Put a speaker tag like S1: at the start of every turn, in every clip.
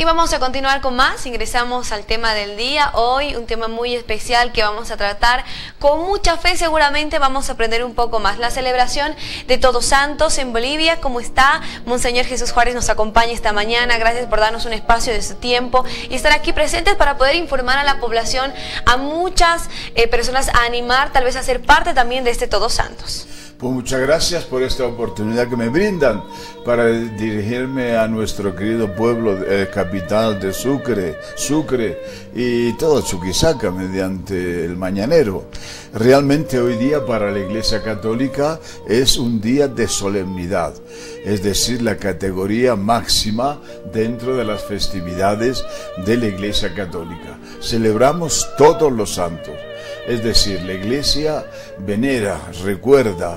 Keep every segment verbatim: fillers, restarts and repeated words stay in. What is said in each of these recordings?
S1: Y vamos a continuar con más, ingresamos al tema del día. Hoy un tema muy especial que vamos a tratar con mucha fe, seguramente vamos a aprender un poco más. La celebración de Todos Santos en Bolivia. ¿Cómo está? Monseñor Jesús Juárez nos acompaña esta mañana. Gracias por darnos un espacio de su tiempo y estar aquí presentes para poder informar a la población, a muchas eh, personas, a animar tal vez a ser parte también de este Todos Santos.
S2: Pues muchas gracias por esta oportunidad que me brindan para dirigirme a nuestro querido pueblo eh, capital de Sucre, Sucre y todo Chuquisaca mediante el mañanero. Realmente hoy día para la Iglesia Católica es un día de solemnidad, es decir, la categoría máxima dentro de las festividades de la Iglesia Católica. Celebramos todos los santos. Es decir, la Iglesia venera, recuerda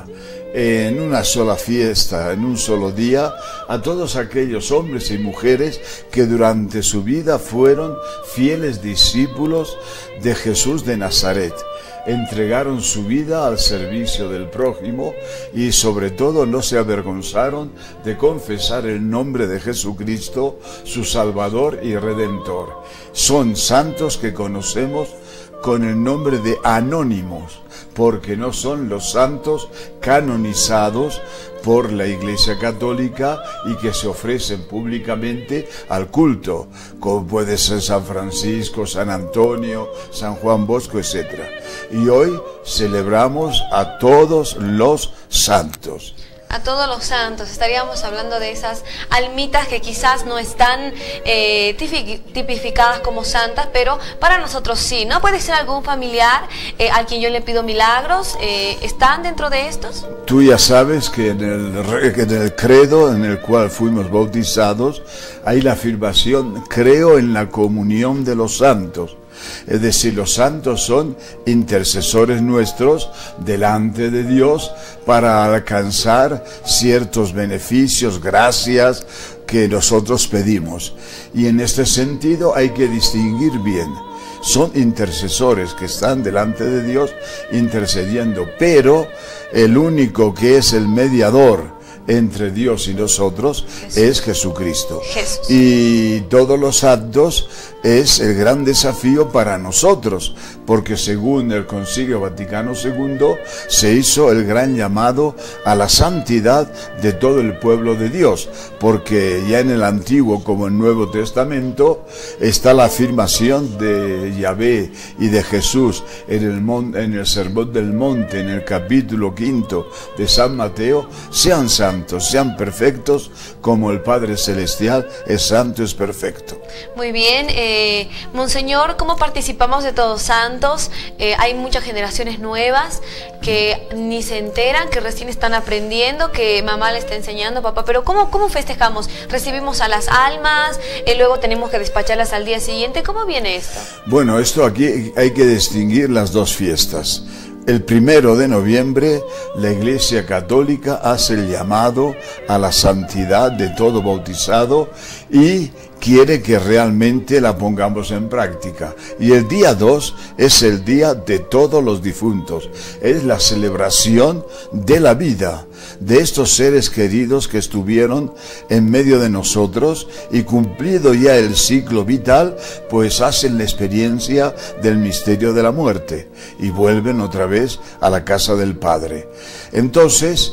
S2: en una sola fiesta, en un solo día, a todos aquellos hombres y mujeres que durante su vida fueron fieles discípulos de Jesús de Nazaret. Entregaron su vida al servicio del prójimo y sobre todo no se avergonzaron de confesar el nombre de Jesucristo, su Salvador y Redentor. Son santos que conocemos con el nombre de anónimos, porque no son los santos canonizados por la Iglesia Católica y que se ofrecen públicamente al culto, como puede ser San Francisco, San Antonio, San Juan Bosco, etcétera. Y hoy celebramos a todos los santos.
S1: A todos los santos, estaríamos hablando de esas almitas que quizás no están eh, tipificadas como santas, pero para nosotros sí, ¿no? Puede ser algún familiar eh, al quien yo le pido milagros, eh, ¿están dentro de estos?
S2: Tú ya sabes que en el, en el credo en el cual fuimos bautizados hay la afirmación: creo en la comunión de los santos. Es decir, los santos son intercesores nuestros delante de Dios para alcanzar ciertos beneficios, gracias que nosotros pedimos. Y en este sentido hay que distinguir bien. Son intercesores que están delante de Dios intercediendo, pero el único que es el mediador entre Dios y nosotros Jesús. Es Jesucristo. Jesús. Y todos los actos es el gran desafío para nosotros, porque según el Concilio Vaticano segundo se hizo el gran llamado a la santidad de todo el pueblo de Dios, porque ya en el Antiguo como en el Nuevo Testamento está la afirmación de Yahvé y de Jesús en el, mon, en el Sermón del Monte, en el capítulo quinto de San Mateo: sean santos, sean perfectos como el Padre Celestial es santo, es perfecto.
S1: Muy bien, eh, Monseñor, ¿cómo participamos de Todos Santos? Eh, hay muchas generaciones nuevas que ni se enteran, que recién están aprendiendo, que mamá le está enseñando, papá, pero ¿cómo, cómo festejamos? ¿Recibimos a las almas? Eh, luego tenemos que despacharlas al día siguiente. ¿Cómo viene esto?
S2: Bueno, esto aquí hay que distinguir las dos fiestas. El primero de noviembre, la Iglesia Católica hace el llamado a la santidad de todo bautizado y quiere que realmente la pongamos en práctica. Y el día dos es el día de todos los difuntos. Es la celebración de la vida, de estos seres queridos que estuvieron en medio de nosotros y cumplido ya el ciclo vital, pues hacen la experiencia del misterio de la muerte y vuelven otra vez a la casa del Padre. Entonces,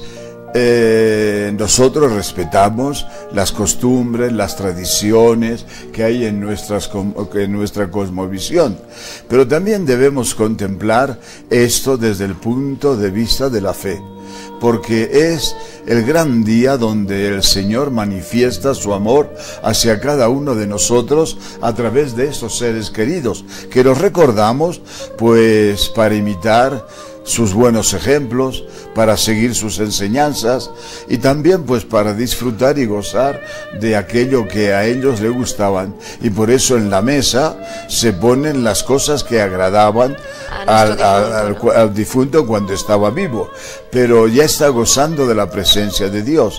S2: Eh, nosotros respetamos las costumbres, las tradiciones que hay en, nuestras, en nuestra cosmovisión, pero también debemos contemplar esto desde el punto de vista de la fe, porque es el gran día donde el Señor manifiesta su amor hacia cada uno de nosotros a través de estos seres queridos, que los recordamos pues para imitar sus buenos ejemplos, para seguir sus enseñanzas y también pues para disfrutar y gozar de aquello que a ellos les gustaban. Y por eso en la mesa se ponen las cosas que agradaban al, al, al, al difunto cuando estaba vivo, pero ya está gozando de la presencia de Dios.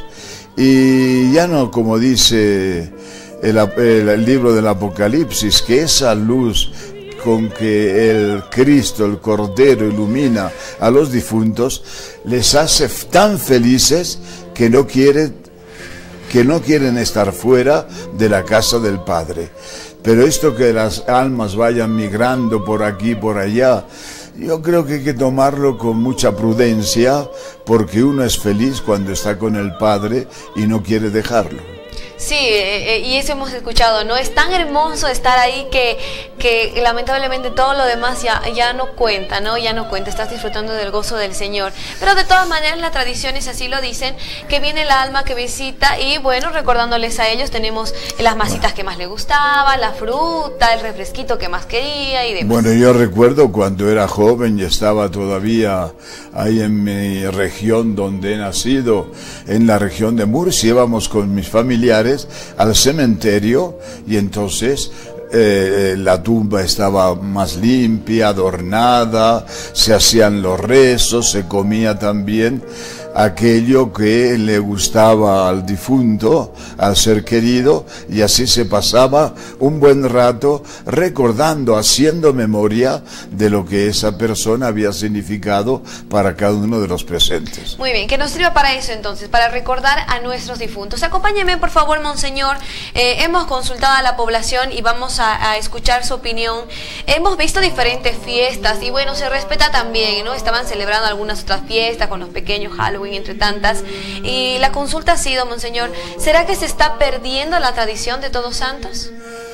S2: Y ya no, como dice el, el, el libro del Apocalipsis, que esa luz con que el Cristo, el Cordero, ilumina a los difuntos, les hace tan felices que no quieren que no quieren estar fuera de la casa del Padre. Pero esto que las almas vayan migrando por aquí, por allá, yo creo que hay que tomarlo con mucha prudencia, porque uno es feliz cuando está con el Padre y no quiere dejarlo.
S1: Sí, eh, y eso hemos escuchado, ¿no? Es tan hermoso estar ahí que, que lamentablemente todo lo demás ya, ya no cuenta, ¿no? Ya no cuenta, estás disfrutando del gozo del Señor. Pero de todas maneras las tradiciones así lo dicen, que viene el alma que visita y bueno, recordándoles a ellos, tenemos las masitas que más le gustaba, la fruta, el refresquito que más quería y demás.
S2: Bueno, yo recuerdo cuando era joven y estaba todavía ahí en mi región donde he nacido, en la región de Murcia, íbamos con mis familiares al cementerio y entonces eh, la tumba estaba más limpia, adornada, se hacían los rezos, se comía también aquello que le gustaba al difunto, al ser querido, y así se pasaba un buen rato recordando, haciendo memoria de lo que esa persona había significado para cada uno de los presentes.
S1: Muy bien, que nos sirva para eso entonces, para recordar a nuestros difuntos. Acompáñeme por favor, monseñor. Eh, hemos consultado a la población y vamos a, a escuchar su opinión. Hemos visto diferentes fiestas y bueno, se respeta también, ¿no? Estaban celebrando algunas otras fiestas con los pequeños, Halloween entre tantas, y la consulta ha sido, monseñor, ¿será que se está perdiendo la tradición de Todos Santos?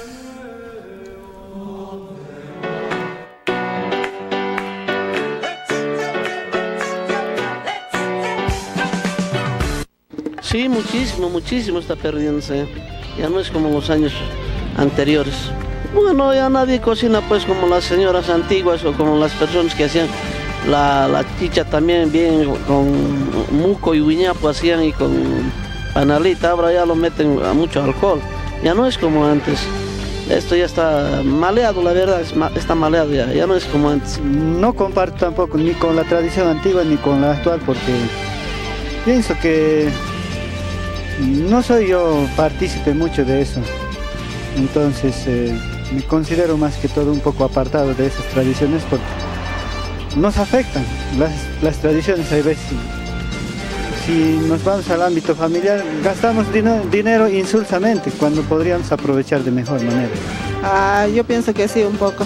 S3: Sí, muchísimo, muchísimo está perdiéndose. Ya no es como los años anteriores. Bueno, ya nadie cocina pues como las señoras antiguas o como las personas que hacían La, la chicha también bien con muco y guiñapo hacían y con panalita. Ahora ya lo meten a mucho alcohol, ya no es como antes. Esto ya está maleado, la verdad, está maleado ya, ya no es como antes.
S4: No comparto tampoco ni con la tradición antigua ni con la actual, porque pienso que no soy yo partícipe mucho de eso. Entonces eh, me considero más que todo un poco apartado de esas tradiciones, porque nos afectan las, las tradiciones. Hay veces, si nos vamos al ámbito familiar, gastamos dino, dinero insulsamente cuando podríamos aprovechar de mejor manera.
S5: Ah, yo pienso que sí, un poco,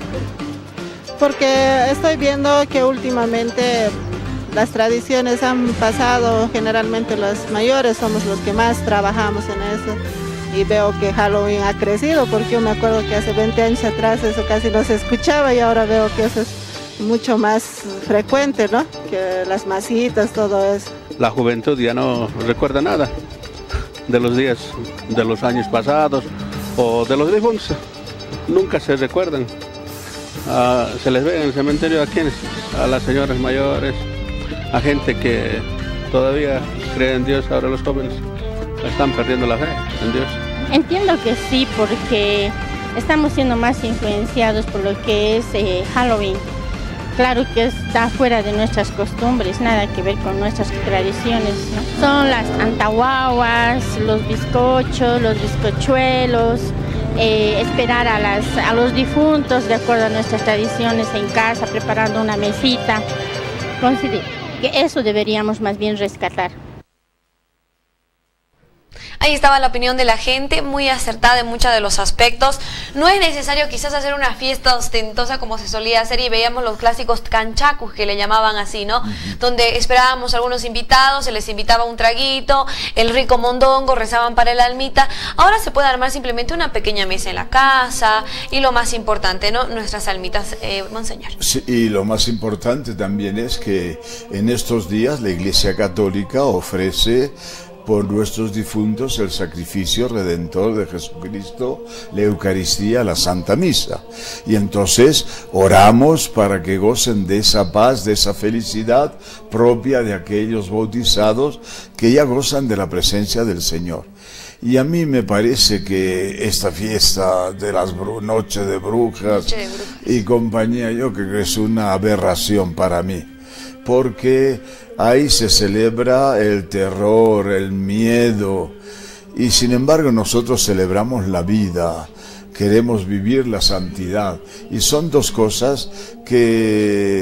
S5: porque estoy viendo que últimamente las tradiciones han pasado, generalmente los mayores somos los que más trabajamos en eso, y veo que Halloween ha crecido, porque yo me acuerdo que hace veinte años atrás eso casi no se escuchaba y ahora veo que eso es mucho más frecuente, ¿no? Que las masitas, todo eso.
S6: La juventud ya no recuerda nada de los días, de los años pasados o de los difuntos. Nunca se recuerdan. Uh, se les ve en el cementerio a quienes, a las señoras mayores, a gente que todavía cree en Dios. Ahora los jóvenes están perdiendo la fe en Dios.
S7: Entiendo que sí, porque estamos siendo más influenciados por lo que es eh, Halloween. Claro que está fuera de nuestras costumbres, nada que ver con nuestras tradiciones, ¿no? Son las antahuahuas, los bizcochos, los bizcochuelos, eh, esperar a, las, a los difuntos de acuerdo a nuestras tradiciones en casa, preparando una mesita. Considero que eso deberíamos más bien rescatar.
S1: Ahí estaba la opinión de la gente, muy acertada en muchos de los aspectos. No es necesario quizás hacer una fiesta ostentosa como se solía hacer, y veíamos los clásicos canchacus, que le llamaban así, ¿no? Uh-huh. Donde esperábamos a algunos invitados, se les invitaba un traguito, el rico mondongo, rezaban para el almita. Ahora se puede armar simplemente una pequeña mesa en la casa y lo más importante, ¿no? Nuestras almitas, eh, monseñor.
S2: Sí, y lo más importante también es que en estos días la Iglesia Católica ofrece por nuestros difuntos el sacrificio redentor de Jesucristo, la Eucaristía, la Santa Misa. Y entonces oramos para que gocen de esa paz, de esa felicidad propia de aquellos bautizados que ya gozan de la presencia del Señor. Y a mí me parece que esta fiesta de las noches de brujas, Noche de brujas y compañía, yo creo que es una aberración para mí, porque ahí se celebra el terror, el miedo, y sin embargo nosotros celebramos la vida, queremos vivir la santidad, y son dos cosas que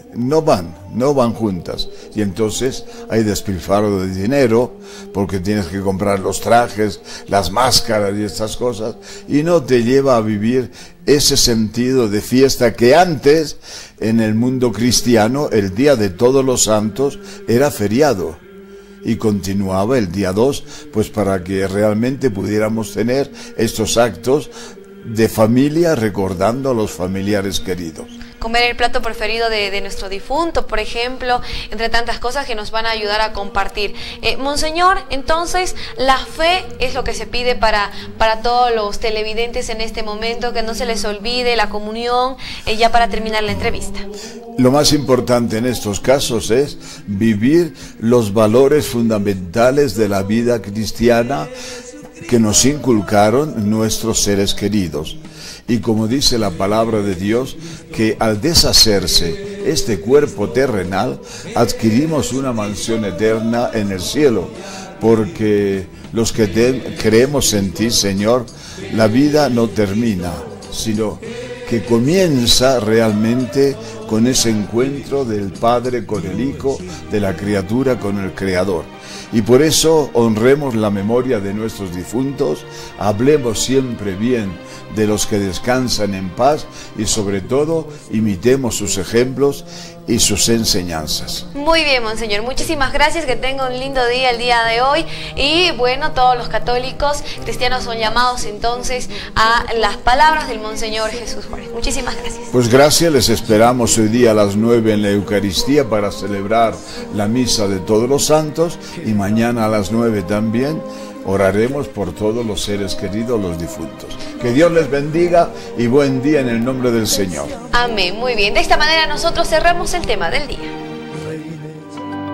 S2: no van, no van juntas. Y entonces hay despilfarro de dinero, porque tienes que comprar los trajes, las máscaras y estas cosas, y no te lleva a vivir ese sentido de fiesta que antes, en el mundo cristiano, el Día de Todos los Santos era feriado. Y continuaba el día dos, pues para que realmente pudiéramos tener estos actos de familia recordando a los familiares queridos.
S1: Comer el plato preferido de, de nuestro difunto, por ejemplo, entre tantas cosas que nos van a ayudar a compartir. Eh, Monseñor, entonces, la fe es lo que se pide para, para todos los televidentes en este momento, que no se les olvide la comunión, eh, ya para terminar la entrevista.
S2: Lo más importante en estos casos es vivir los valores fundamentales de la vida cristiana que nos inculcaron nuestros seres queridos. Y como dice la palabra de Dios, que al deshacerse este cuerpo terrenal, adquirimos una mansión eterna en el cielo, porque los que te, creemos en ti, Señor, la vida no termina, sino que comienza realmente con ese encuentro del Padre con el Hijo, de la criatura con el Creador. Y por eso honremos la memoria de nuestros difuntos, hablemos siempre bien de los que descansan en paz y sobre todo imitemos sus ejemplos y sus enseñanzas.
S1: Muy bien, Monseñor, muchísimas gracias, que tenga un lindo día el día de hoy. Y bueno, todos los católicos cristianos son llamados entonces a las palabras del Monseñor Jesús Juárez. Muchísimas gracias.
S2: Pues gracias, les esperamos hoy día a las nueve en la Eucaristía para celebrar la misa de todos los santos, y mañana a las nueve también oraremos por todos los seres queridos, los difuntos. Que Dios les bendiga y buen día en el nombre del Señor.
S1: Amén, muy bien. De esta manera nosotros cerramos el tema del día.